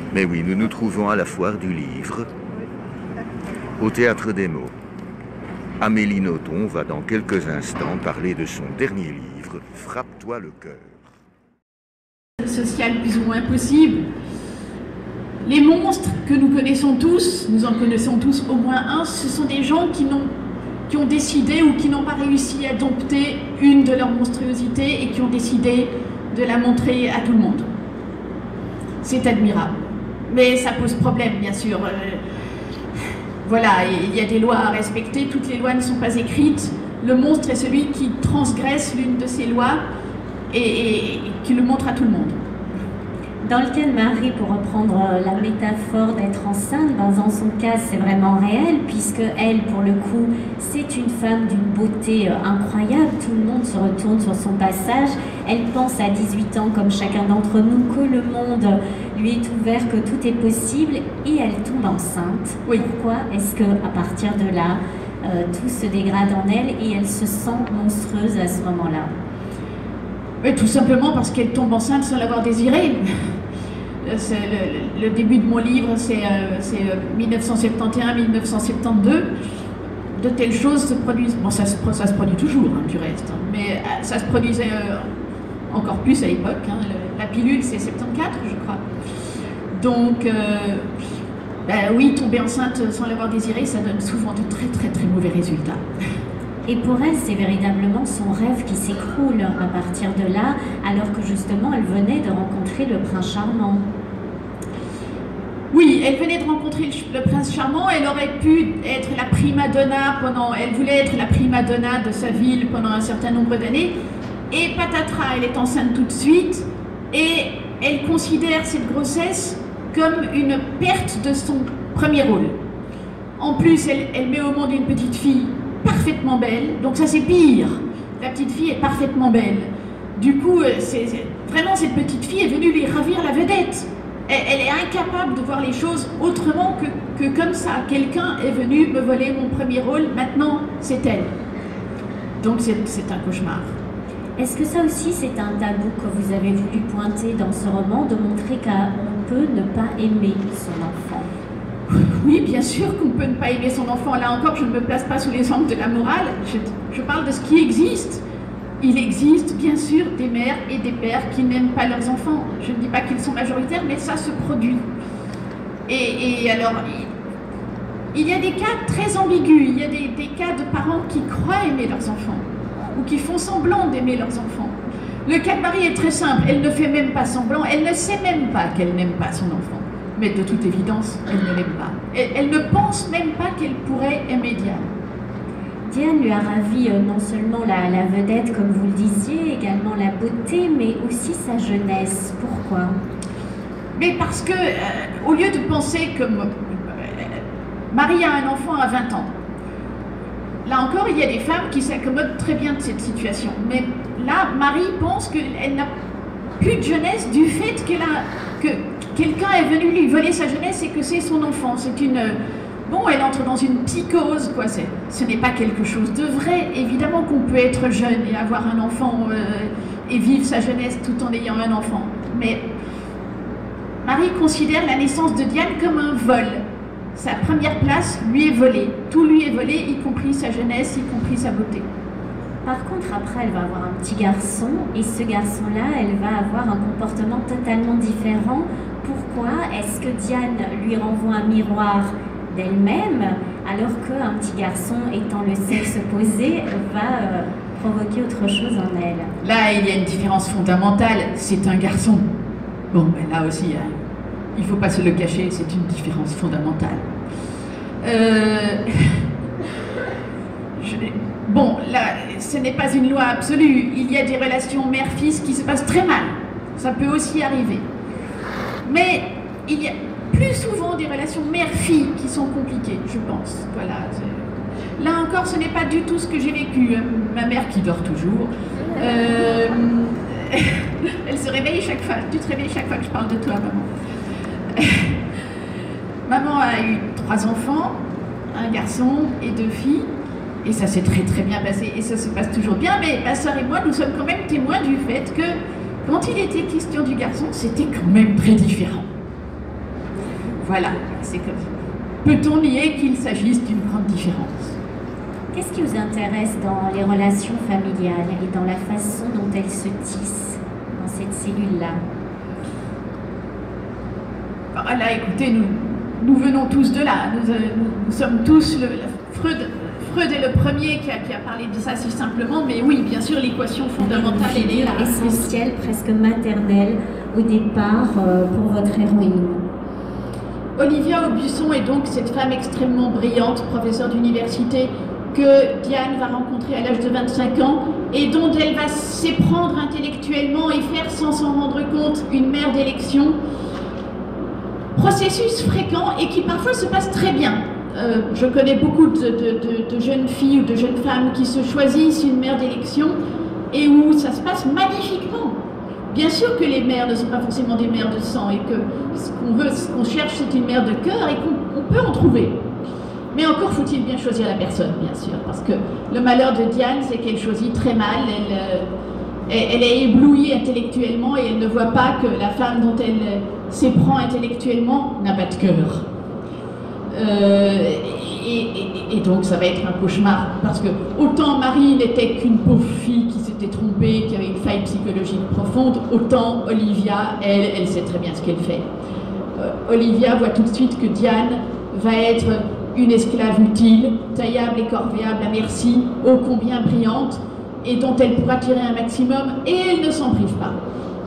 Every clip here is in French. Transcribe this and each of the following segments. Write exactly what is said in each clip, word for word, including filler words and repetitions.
Mais oui, nous nous trouvons à la foire du livre, au Théâtre des Mots. Amélie Nothomb va dans quelques instants parler de son dernier livre, Frappe-toi le cœur. Social plus ou moins possible. Les monstres que nous connaissons tous, nous en connaissons tous au moins un, ce sont des gens qui, n'ont, qui ont décidé ou qui n'ont pas réussi à dompter une de leurs monstruosités et qui ont décidé de la montrer à tout le monde. C'est admirable. Mais ça pose problème, bien sûr. Euh, voilà, il y a des lois à respecter, toutes les lois ne sont pas écrites. Le monstre est celui qui transgresse l'une de ces lois et, et, et qui le montre à tout le monde. Dans le cas de Marie, pour reprendre la métaphore d'être enceinte, ben dans son cas c'est vraiment réel, puisque elle, pour le coup, c'est une femme d'une beauté incroyable, tout le monde se retourne sur son passage, elle pense à dix-huit ans comme chacun d'entre nous que le monde lui est ouvert, que tout est possible, et elle tombe enceinte. Oui. Pourquoi est-ce qu'à partir de là, euh, tout se dégrade en elle et elle se sent monstrueuse à ce moment-là? Oui, tout simplement parce qu'elle tombe enceinte sans l'avoir désiré. Le, le début de mon livre, c'est euh, mille neuf cent soixante et onze mille neuf cent soixante-douze. De telles choses se produisent. Bon, ça se, ça se produit toujours, hein, du reste. Hein, mais ça se produisait euh, encore plus à l'époque. Hein, la pilule, c'est soixante-quatorze, je crois. Donc, euh, ben oui, tomber enceinte sans l'avoir désiré, ça donne souvent de très très très mauvais résultats. Et pour elle, c'est véritablement son rêve qui s'écroule à partir de là, alors que justement, elle venait de rencontrer le prince charmant. Oui, elle venait de rencontrer le prince charmant, elle aurait pu être la prima donna pendant... Elle voulait être la prima donna de sa ville pendant un certain nombre d'années, et patatras, elle est enceinte tout de suite, et elle considère cette grossesse comme une perte de son premier rôle. En plus, elle, elle met au monde une petite fille parfaitement belle, donc ça c'est pire. La petite fille est parfaitement belle. Du coup, c'est, c'est, vraiment cette petite fille est venue lui ravir la vedette. Elle, elle est incapable de voir les choses autrement que, que comme ça. Quelqu'un est venu me voler mon premier rôle, maintenant c'est elle. Donc c'est un cauchemar. Est-ce que ça aussi c'est un tabou que vous avez voulu pointer dans ce roman, de montrer qu'on peut ne pas aimer son enfant? Oui, bien sûr qu'on peut ne pas aimer son enfant. Là encore, je ne me place pas sous les angles de la morale. Je, je parle de ce qui existe. Il existe, bien sûr, des mères et des pères qui n'aiment pas leurs enfants. Je ne dis pas qu'ils sont majoritaires, mais ça se produit. Et, et alors, il, il y a des cas très ambigus. Il y a des, des cas de parents qui croient aimer leurs enfants ou qui font semblant d'aimer leurs enfants. Le cas de Marie est très simple. Elle ne fait même pas semblant. Elle ne sait même pas qu'elle n'aime pas son enfant. Mais de toute évidence, elle ne l'aime pas. Elle, elle ne pense même pas qu'elle pourrait aimer Diane. Diane lui a ravi euh, non seulement la, la vedette, comme vous le disiez, également la beauté, mais aussi sa jeunesse. Pourquoi? Mais parce que, euh, au lieu de penser comme... Euh, Marie a un enfant à vingt ans. Là encore, il y a des femmes qui s'accommodent très bien de cette situation. Mais là, Marie pense qu'elle n'a plus de jeunesse du fait qu'elle a... que quelqu'un est venu lui voler sa jeunesse et que c'est son enfant. C'est une... Bon, elle entre dans une psychose, quoi. Ce n'est pas quelque chose de vrai. Évidemment qu'on peut être jeune et avoir un enfant euh, et vivre sa jeunesse tout en ayant un enfant. Mais Marie considère la naissance de Diane comme un vol. Sa première place lui est volée. Tout lui est volé, y compris sa jeunesse, y compris sa beauté. Par contre, après, elle va avoir un petit garçon, et ce garçon-là, elle va avoir un comportement totalement différent. Pourquoi est-ce que Diane lui renvoie un miroir d'elle-même, alors qu'un petit garçon, étant le sexe opposé, va euh, provoquer autre chose en elle? Là, il y a une différence fondamentale. C'est un garçon. Bon, ben là aussi, hein, il ne faut pas se le cacher, c'est une différence fondamentale. Euh... Je... Bon, là, ce n'est pas une loi absolue. Il y a des relations mère-fils qui se passent très mal. Ça peut aussi arriver. Mais il y a plus souvent des relations mère-fille qui sont compliquées, je pense. Voilà. Là encore, ce n'est pas du tout ce que j'ai vécu. Ma mère qui dort toujours, euh... elle se réveille chaque fois. Tu te réveilles chaque fois que je parle de toi, maman. Maman a eu trois enfants, un garçon et deux filles. Et ça s'est très très bien passé, et ça se passe toujours bien, mais ma soeur et moi, nous sommes quand même témoins du fait que, quand il était question du garçon, c'était quand même très différent. voilà, c'est comme... Peut-on nier qu'il s'agisse d'une grande différence? Qu'est-ce qui vous intéresse dans les relations familiales et dans la façon dont elles se tissent dans cette cellule-là? Ah là, écoutez, nous, nous venons tous de là. Nous, nous, nous sommes tous... Le, Freud, Freud est le premier qui a, qui a parlé de ça si simplement, mais oui, bien sûr, l'équation fondamentale est là. Essentielle, presque maternelle, au départ, euh, pour votre héroïne. Olivia Aubusson est donc cette femme extrêmement brillante, professeure d'université, que Diane va rencontrer à l'âge de vingt-cinq ans et dont elle va s'éprendre intellectuellement et faire, sans s'en rendre compte, une mère d'élection. Processus fréquent et qui parfois se passe très bien. Euh, je connais beaucoup de, de, de, de jeunes filles ou de jeunes femmes qui se choisissent une mère d'élection et où ça se passe magnifiquement. Bien sûr que les mères ne sont pas forcément des mères de sang et que ce qu'on veut, ce qu'on cherche, c'est une mère de cœur et qu'on peut en trouver. Mais encore faut-il bien choisir la personne, bien sûr, parce que le malheur de Diane, c'est qu'elle choisit très mal, elle, euh, elle est éblouie intellectuellement et elle ne voit pas que la femme dont elle euh, s'éprend intellectuellement n'a pas de cœur. Euh, et, et, et donc ça va être un cauchemar, parce que autant Marie n'était qu'une pauvre fille qui s'était trompée, qui avait une faille psychologique profonde, autant Olivia, elle, elle sait très bien ce qu'elle fait. Euh, Olivia voit tout de suite que Diane va être une esclave utile, taillable et corvéable à merci, ô combien brillante, et dont elle pourra tirer un maximum, et elle ne s'en prive pas.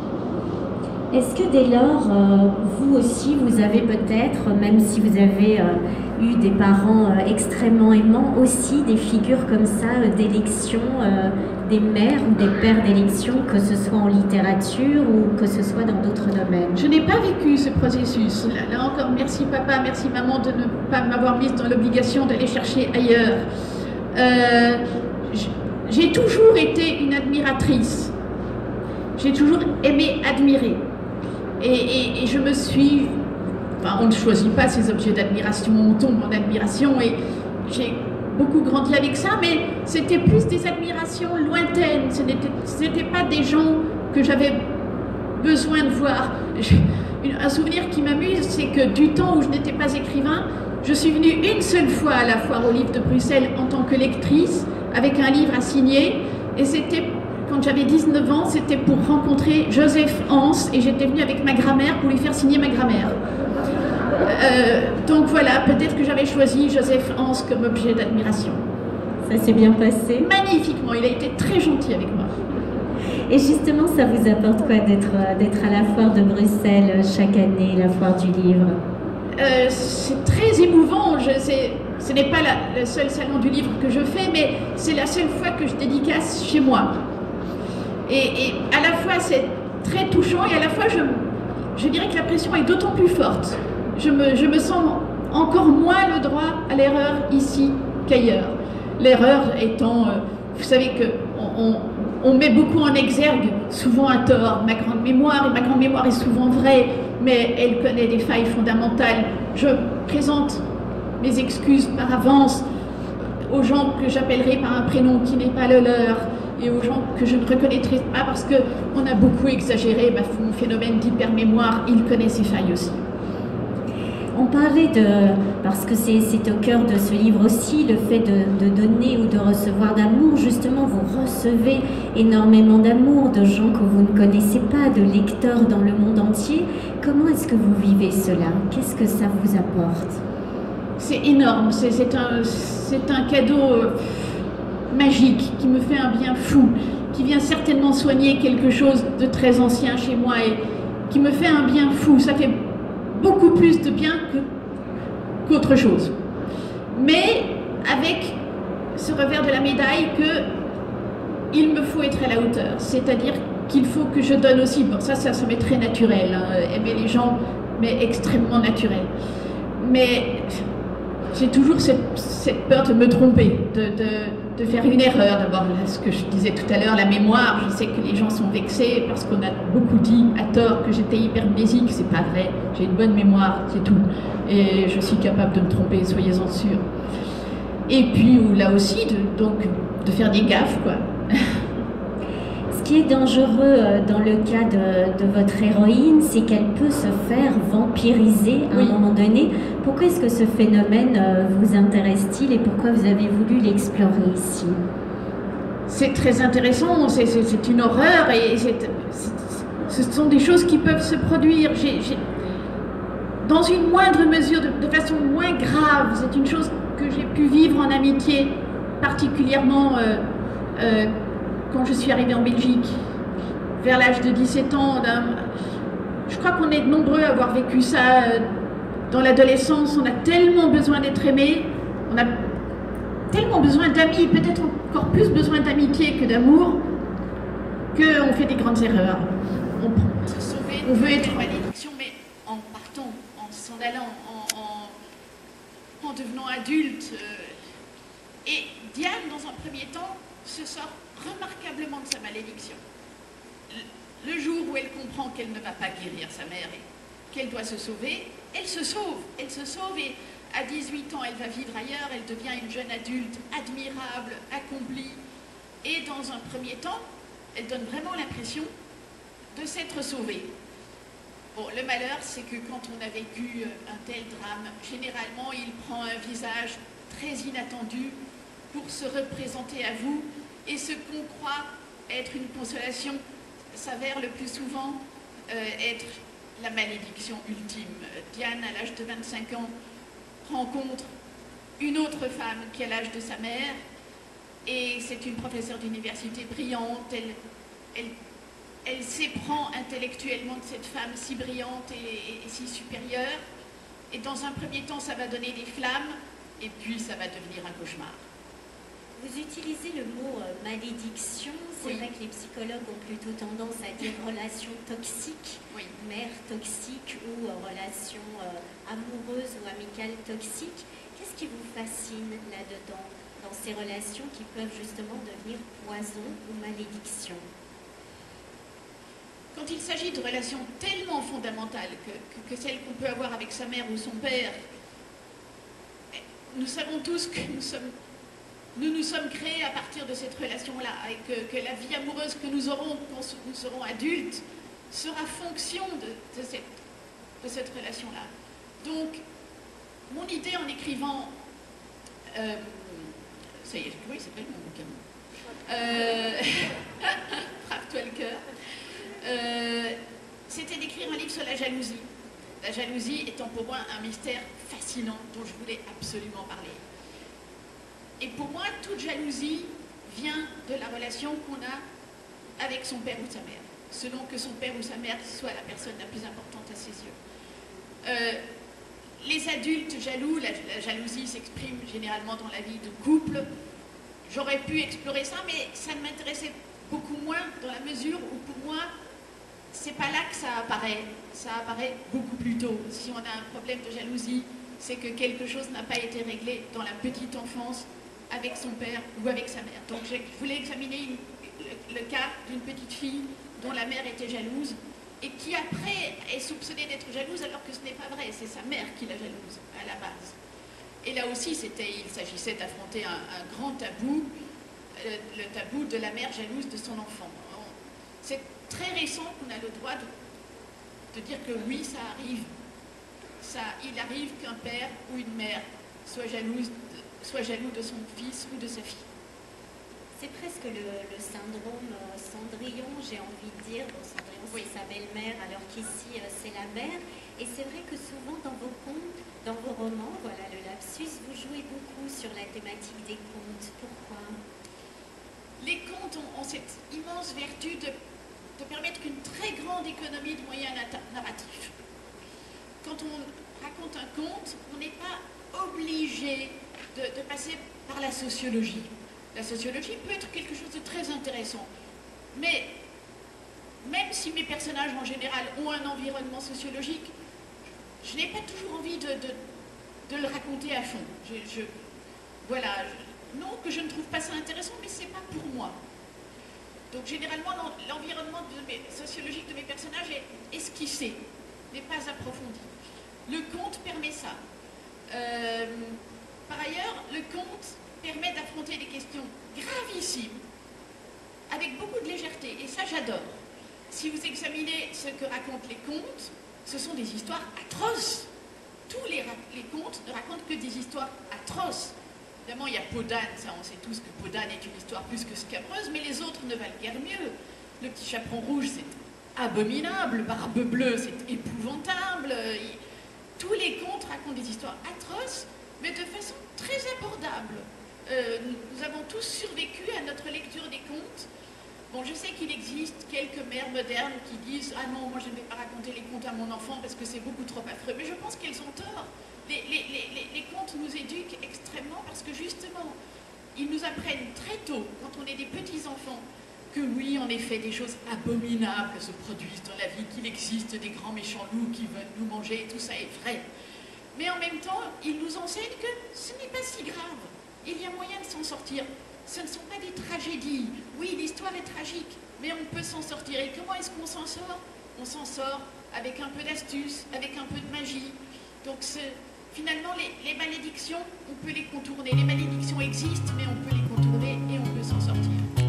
Est-ce que dès lors, euh, vous aussi, vous avez peut-être, même si vous avez euh, eu des parents euh, extrêmement aimants, aussi des figures comme ça euh, d'élection, euh, des mères ou des pères d'élection, que ce soit en littérature ou que ce soit dans d'autres domaines? Je n'ai pas vécu ce processus. Là, là encore, merci papa, merci maman de ne pas m'avoir mise dans l'obligation d'aller chercher ailleurs. Euh, j'ai toujours été une admiratrice. J'ai toujours aimé admirer. Et, et, et je me suis... Enfin, on ne choisit pas ses objets d'admiration, on tombe en admiration, et j'ai beaucoup grandi avec ça, mais c'était plus des admirations lointaines, ce n'était pas des gens que j'avais besoin de voir. Un souvenir qui m'amuse, c'est que du temps où je n'étais pas écrivain, je suis venue une seule fois à la foire aux livres de Bruxelles en tant que lectrice, avec un livre à signer, et c'était... Quand j'avais dix-neuf ans, c'était pour rencontrer Joseph Hans et j'étais venue avec ma grand-mère pour lui faire signer ma grammaire. Euh, donc voilà, peut-être que j'avais choisi Joseph Hans comme objet d'admiration. Ça s'est bien passé? Magnifiquement, il a été très gentil avec moi. Et justement, ça vous apporte quoi d'être d'être à la foire de Bruxelles chaque année, la foire du livre? euh, C'est très émouvant. Je, ce n'est pas la, le seul salon du livre que je fais, mais c'est la seule fois que je dédicace chez moi. Et, et à la fois c'est très touchant et à la fois je, je dirais que la pression est d'autant plus forte. Je me, je me sens encore moins le droit à l'erreur ici qu'ailleurs. L'erreur étant, euh, vous savez qu'on on, on met beaucoup en exergue, souvent à tort, ma grande mémoire, et ma grande mémoire est souvent vraie, mais elle connaît des failles fondamentales. Je présente mes excuses par avance aux gens que j'appellerai par un prénom qui n'est pas le leur, et aux gens que je ne reconnaîtrai pas parce qu'on a beaucoup exagéré bah, mon phénomène d'hypermémoire, il connaît ses failles aussi. On parlait de, parce que c'est au cœur de ce livre aussi, le fait de, de donner ou de recevoir d'amour. Justement, vous recevez énormément d'amour de gens que vous ne connaissez pas, de lecteurs dans le monde entier. Comment est-ce que vous vivez cela? Qu'est-ce que ça vous apporte? C'est énorme, c'est un, c'est un cadeau magique qui me fait un bien fou, qui vient certainement soigner quelque chose de très ancien chez moi et qui me fait un bien fou. Ça fait beaucoup plus de bien qu'autre chose. Mais avec ce revers de la médaille que il me faut être à la hauteur, c'est-à-dire qu'il faut que je donne aussi. Bon, ça, ça, ça m'est très naturel, hein, aimer les gens, mais extrêmement naturel. Mais j'ai toujours cette, cette peur de me tromper, de, de, de faire une erreur. D'abord, ce que je disais tout à l'heure, la mémoire, je sais que les gens sont vexés parce qu'on a beaucoup dit à tort que j'étais hypermnésique, c'est pas vrai, j'ai une bonne mémoire, c'est tout. Et je suis capable de me tromper, soyez-en sûrs. Et puis là aussi, de, donc, de faire des gaffes, quoi. Ce qui est dangereux dans le cas de, de votre héroïne, c'est qu'elle peut se faire vampiriser à oui. un moment donné. Pourquoi est-ce que ce phénomène vous intéresse-t-il et pourquoi vous avez voulu l'explorer ici? C'est très intéressant, c'est une horreur et c est, c est, ce sont des choses qui peuvent se produire. J'ai, j'ai, dans une moindre mesure, de, de façon moins grave, c'est une chose que j'ai pu vivre en amitié, particulièrement euh, euh, quand je suis arrivée en Belgique, vers l'âge de dix-sept ans. Je crois qu'on est nombreux à avoir vécu ça euh, dans l'adolescence. On a tellement besoin d'être aimé, on a tellement besoin d'amis, peut-être encore plus besoin d'amitié que d'amour, qu'on fait des grandes erreurs. On, on veut être malédiction, mais en partant, en s'en allant, en, en, en devenant adulte. Euh, et Diane, dans un premier temps, se sort remarquablement de sa malédiction. Le, le jour où elle comprend qu'elle ne va pas guérir sa mère et qu'elle doit se sauver, elle se sauve, elle se sauve et à dix-huit ans, elle va vivre ailleurs, elle devient une jeune adulte admirable, accomplie. Et dans un premier temps, elle donne vraiment l'impression de s'être sauvée. Bon, le malheur, c'est que quand on a vécu un tel drame, généralement, il prend un visage très inattendu pour se représenter à vous. Et ce qu'on croit être une consolation s'avère le plus souvent euh, être la malédiction ultime. Diane, à l'âge de vingt-cinq ans, rencontre une autre femme qui a l'âge de sa mère et c'est une professeure d'université brillante. Elle, elle, elle s'éprend intellectuellement de cette femme si brillante et, et, et si supérieure et dans un premier temps ça va donner des flammes et puis ça va devenir un cauchemar. Vous utilisez le mot euh, malédiction, c'est oui. vrai que les psychologues ont plutôt tendance à dire relation toxique, oui. mère toxique ou euh, relation euh, amoureuse ou amicale toxique. Qu'est-ce qui vous fascine là-dedans, dans ces relations qui peuvent justement devenir poison ou malédiction? Quand il s'agit de relations tellement fondamentales que, que, que celles qu'on peut avoir avec sa mère ou son père, nous savons tous que nous sommes Nous nous sommes créés à partir de cette relation-là et que, que la vie amoureuse que nous aurons quand nous serons adultes sera fonction de, de cette, de cette relation-là. Donc, mon idée en écrivant... Euh, ça y est, oui, c'est pas mon bouquin. Euh, Frappe-toi le cœur. Euh, C'était d'écrire un livre sur la jalousie. La jalousie étant pour moi un mystère fascinant dont je voulais absolument parler. Et pour moi, toute jalousie vient de la relation qu'on a avec son père ou sa mère, selon que son père ou sa mère soit la personne la plus importante à ses yeux. Euh, les adultes jaloux, la, la jalousie s'exprime généralement dans la vie de couple. J'aurais pu explorer ça, mais ça ne m'intéressait beaucoup moins dans la mesure où pour moi, c'est pas là que ça apparaît. Ça apparaît beaucoup plus tôt. Si on a un problème de jalousie, c'est que quelque chose n'a pas été réglé dans la petite enfance avec son père ou avec sa mère. Donc je voulais examiner une, le, le cas d'une petite fille dont la mère était jalouse et qui après est soupçonnée d'être jalouse alors que ce n'est pas vrai, c'est sa mère qui la jalouse à la base. Et là aussi, il s'agissait d'affronter un, un grand tabou, le, le tabou de la mère jalouse de son enfant. C'est très récent qu'on a le droit de, de dire que oui, ça arrive. Ça, il arrive qu'un père ou une mère soit jalouse de, soit jaloux de son fils ou de sa fille. C'est presque le, le syndrome euh, Cendrillon, j'ai envie de dire. Bon, Cendrillon, c'est oui. sa belle-mère, alors qu'ici, euh, c'est la mère. Et c'est vrai que souvent, dans vos contes, dans vos romans, voilà le lapsus, vous jouez beaucoup sur la thématique des contes. Pourquoi? Les contes ont, ont cette immense vertu de, de permettre une très grande économie de moyens narratifs. Quand on raconte un conte, on n'est pas obligé De, de passer par la sociologie. La sociologie peut être quelque chose de très intéressant, mais même si mes personnages en général ont un environnement sociologique, je n'ai pas toujours envie de, de, de le raconter à fond. Je, je, voilà, je, non que je ne trouve pas ça intéressant, mais c'est pas pour moi. Donc généralement l'environnement sociologique de mes personnages est esquissé, n'est pas approfondi. Le conte permet ça. Euh, Par ailleurs, le conte permet d'affronter des questions gravissimes avec beaucoup de légèreté, et ça j'adore. Si vous examinez ce que racontent les contes, ce sont des histoires atroces. Tous les, les contes ne racontent que des histoires atroces. Évidemment, il y a Peau d'âne, ça on sait tous que Peau d'âne est une histoire plus que scabreuse, mais les autres ne valent guère mieux. Le Petit Chaperon Rouge, c'est abominable, Barbe Bleue, c'est épouvantable. Tous les contes racontent des histoires atroces, mais de façon très abordable. Euh, nous avons tous survécu à notre lecture des contes. Bon, je sais qu'il existe quelques mères modernes qui disent « Ah non, moi je ne vais pas raconter les contes à mon enfant parce que c'est beaucoup trop affreux ». Mais je pense qu'elles ont tort. Les, les, les, les contes nous éduquent extrêmement parce que justement, ils nous apprennent très tôt, quand on est des petits-enfants, que oui, en effet, des choses abominables se produisent dans la vie, qu'il existe des grands méchants loups qui veulent nous manger, tout ça est vrai. Mais en même temps, ils nous enseignent que ce n'est pas si grave. Il y a moyen de s'en sortir. Ce ne sont pas des tragédies. Oui, l'histoire est tragique, mais on peut s'en sortir. Et comment est-ce qu'on s'en sort? On s'en sort avec un peu d'astuce, avec un peu de magie. Donc finalement, les, les malédictions, on peut les contourner. Les malédictions existent, mais on peut les contourner et on peut s'en sortir.